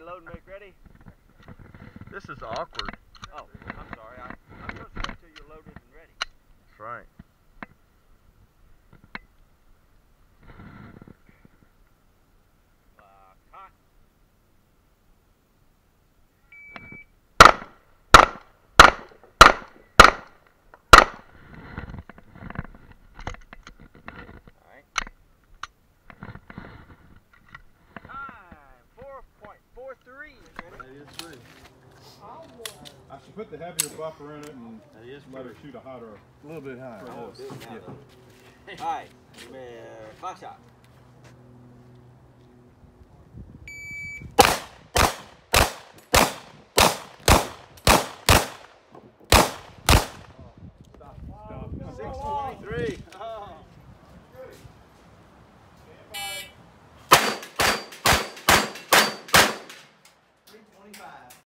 load and make ready. This is awkward. Oh, I'm sorry. I'm supposed to wait till you're loaded and ready. That's right. Hot. All right. Time 4.43. That is true. I should put the heavier buffer in it and let her shoot a little bit higher. I won't do it now, though. All right, clock shot. Stop. 6:23.